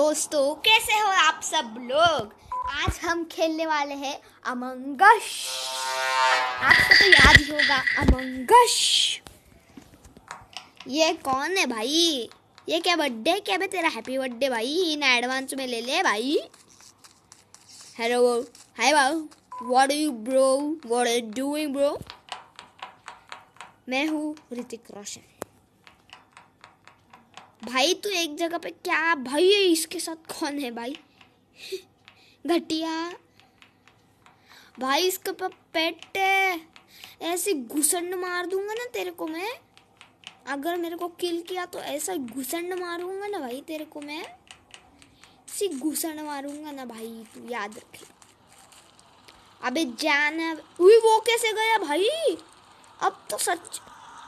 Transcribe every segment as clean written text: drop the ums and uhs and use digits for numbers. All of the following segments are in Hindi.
दोस्तों, कैसे हो आप सब लोग। आज हम खेलने वाले हैं अमंग अस। आपको तो याद ही होगा अमंग अस। ये कौन है भाई? ये क्या बर्थडे? क्या बे तेरा हैप्पी बर्थडे भाई, इन एडवांस में ले ले भाई। हेलो, हाय बाबू, what are you bro, what are you doing bro. मैं हूँ ऋतिक रोशन। भाई तू एक जगह पे क्या भाई, ये इसके साथ कौन है भाई? घटिया भाई, इसका पेट है। ऐसे घुसंड मार दूंगा ना तेरे को मैं। अगर मेरे को किल किया तो ऐसा घुसंड मारूंगा ना भाई तेरे को मैं। ऐसी घुसंड मारूंगा ना भाई, तू याद रखे। अबे जाना। उई, वो कैसे गया भाई? अब तो सच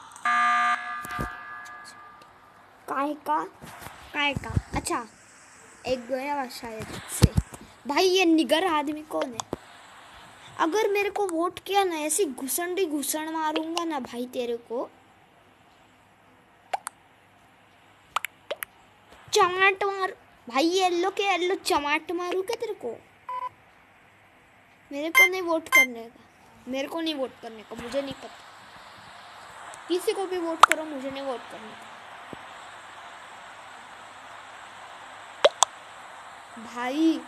काय का अच्छा, एक गया शायद से। भाई ये निगर आदमी कौन है? अगर मेरे को वोट किया ना, ऐसी घुसंड मारूंगा ना भाई तेरे को। चमाट मार भाई, येलो के येलो चमाट मारू क्या तेरे को? मेरे को नहीं वोट करने का, मेरे को नहीं वोट करने का, मुझे नहीं पता। किसी को भी वोट करो, मुझे नहीं वोट करने का भाई।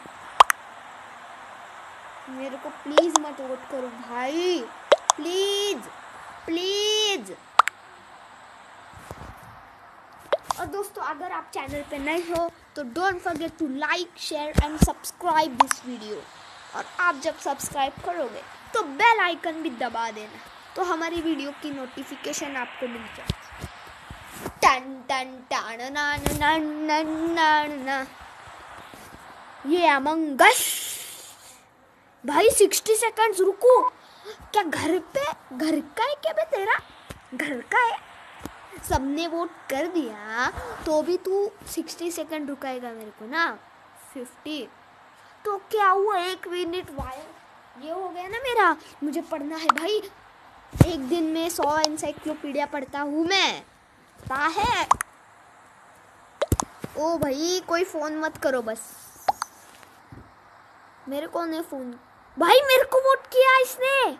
मेरे को प्लीज मत वोट करो भाई, प्लीज प्लीज। और दोस्तों, अगर आप चैनल पे नए हो तो don't forget to like, share and subscribe this video. और आप जब सब्सक्राइब करोगे तो बेल आइकन भी दबा देना, तो हमारी वीडियो की नोटिफिकेशन आपको मिल जाएगी। टन टन टन ना ना ना ना ना। ये अमंग अस भाई। 60 सेकंड्स रुको। क्या घर का है क्या बे तेरा? घर का है? सबने वोट कर दिया तो भी तू 60 सेकंड रुकाएगा मेरे को ना? 50 तो क्या हुआ? 1 मिनट वायर ये हो गया ना मेरा। मुझे पढ़ना है भाई, एक दिन में 100 एनसाइक्लोपीडिया पढ़ता हूँ मैं, पता है। ओ भाई, कोई फोन मत करो बस। मेरे को नहीं फोन भाई, मेरे को वोट किया इसने।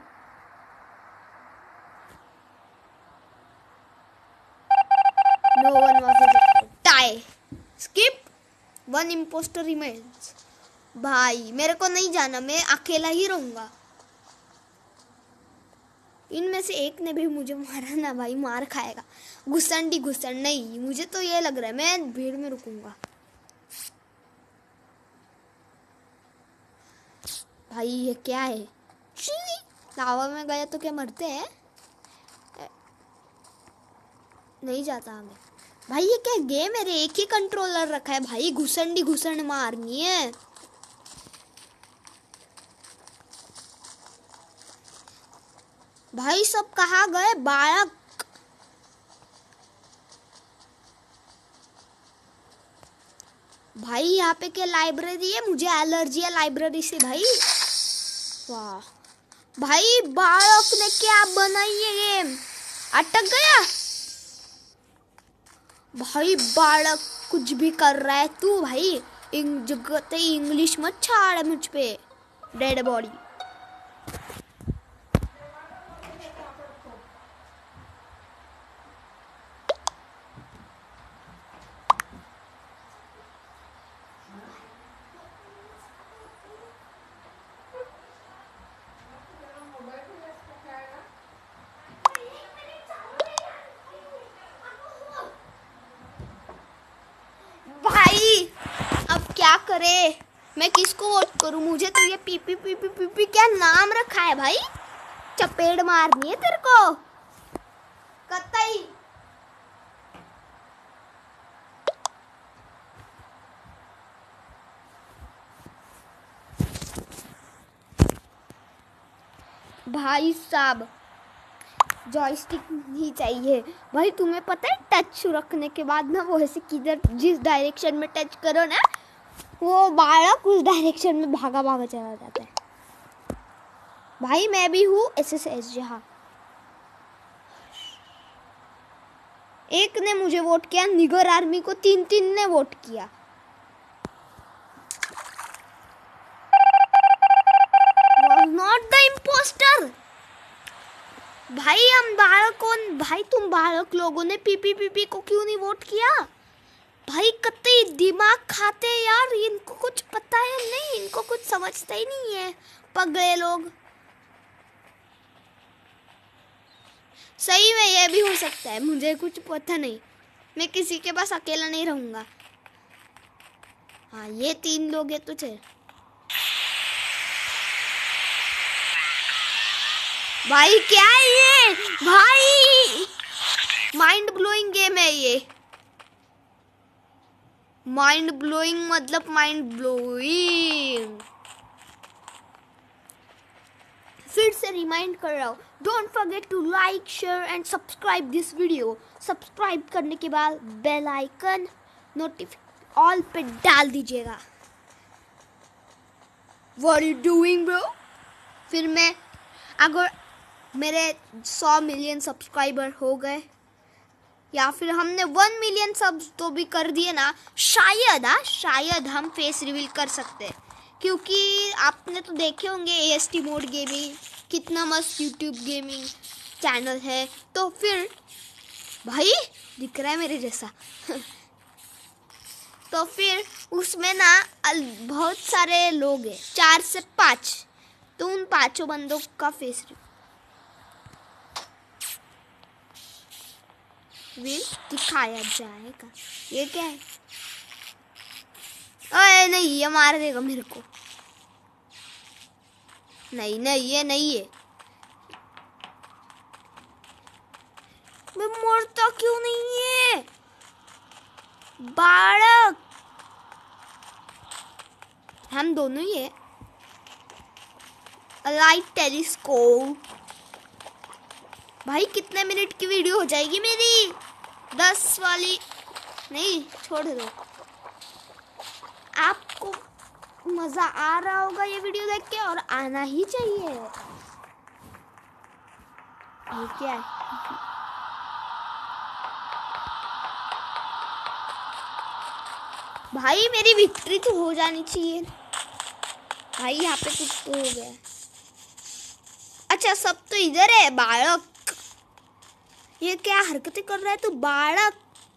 No one was ejected. Tie. Skip. One imposter remains. भाई मेरे को नहीं जाना, मैं अकेला ही रहूंगा। इनमें से एक ने भी मुझे मारा ना भाई, मार खाएगा। घुसंडी घुसंड नहीं, मुझे तो ये लग रहा है मैं भीड़ में रुकूंगा। भाई ये क्या है? लावा में गया तो क्या मरते हैं? नहीं जाता हमें भाई। ये क्या गेम है रे? एक ही कंट्रोलर रखा है भाई, घुसंडी घुसंड मारनी है। भाई सब कहाँ गए बालक? भाई यहाँ पे क्या लाइब्रेरी है? मुझे एलर्जी है लाइब्रेरी से भाई। वाह भाई, बालक ने क्या बनाई है गेम? अटक गया भाई। बालक कुछ भी कर रहा है तू भाई। जगह इंग्लिश मत छाड़ मुझ पे, डेड बॉडी। अब क्या करे? मैं किसको वोट करूं? मुझे तो ये पीपी पीपी पीपी क्या नाम रखा है भाई। चपेड़ मारनी है तेरे को कतई। भाई साहब, जॉयस्टिक ही चाहिए भाई। तुम्हें पता है टच रखने के बाद ना, वो ऐसे किधर जिस डायरेक्शन में टच करो ना, वो बालक उस डायरेक्शन में भागा भागा चला जाता है भाई। मैं भी हूँ SSS जहाँ। एक ने मुझे वोट किया, निगर आर्मी को 3-3 ने वोट किया। भाई हम भाई तुम बालक लोगों ने पीपी को क्यों नहीं वोट किया? भाई कतई दिमाग खाते यार, इनको कुछ पता है नहीं, इनको कुछ समझता ही नहीं है पगले लोग। सही में ये भी हो सकता है, मुझे कुछ पता नहीं, मैं किसी के पास अकेला नहीं रहूंगा। हाँ ये 3 लोग हैं तो चल। भाई क्या है ये भाई? माइंड ब्लोइंग गेम है ये, माइंड ब्लोइंग मतलब माइंड ब्लोइंग। फिर से रिमाइंड कर रहा हूँ, don't forget to like share and subscribe this video. Subscribe करने के बाद बेल आइकन नोटिफिकेशन ऑल पे डाल दीजिएगा। What you doing bro? फिर मैं अगर मेरे 100 मिलियन सब्सक्राइबर हो गए या फिर हमने 1 मिलियन सब्स तो भी कर दिए ना, शायद हम फेस रिवील कर सकते हैं। क्योंकि आपने तो देखे होंगे AST मोड गेमिंग कितना मस्त यूट्यूब गेमिंग चैनल है। तो फिर भाई दिख रहा है मेरे जैसा तो फिर उसमें ना बहुत सारे लोग हैं, 4 से 5, तो उन 5 बंदों का फेस रिवील दिखाया जाएगा। ये क्या है? अरे नहीं, ये मार देगा मेरे को। नहीं ये नहीं है। मैं मरता क्यों नहीं है बालक? हम दोनों ही है। Light telescope. भाई कितने मिनट की वीडियो हो जाएगी मेरी? 10 वाली नहीं, छोड़ दो। आपको मजा आ रहा होगा ये वीडियो देख के, और आना ही चाहिए। ये क्या है? भाई मेरी विक्ट्री तो हो जानी चाहिए। भाई यहाँ पे कुछ तो हो गया। अच्छा सब तो इधर है। बालक ये क्या हरकतें कर रहा है तू बालक?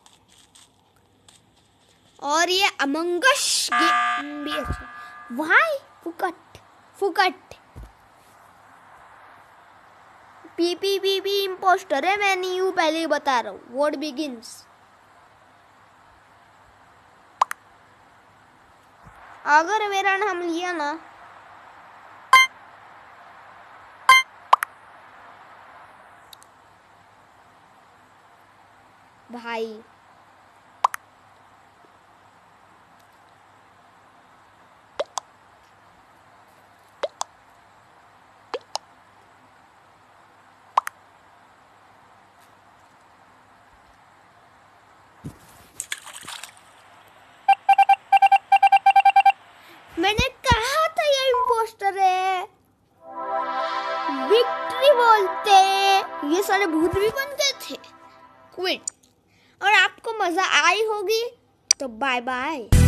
और ये अमंग अस गेम भी अच्छा। भाई फुकट पीपी इम्पोस्टर है, मैं नहीं हूँ, पहले ही बता रहा हूँ। What begins. अगर मेरा नाम लिया ना, भाई मैंने कहा था ये इम्पोस्टर है। विक्ट्री बोलते, ये सारे भूत भी बन गए थे। क्विट। और आपको मजा आई होगी तो बाय बाय।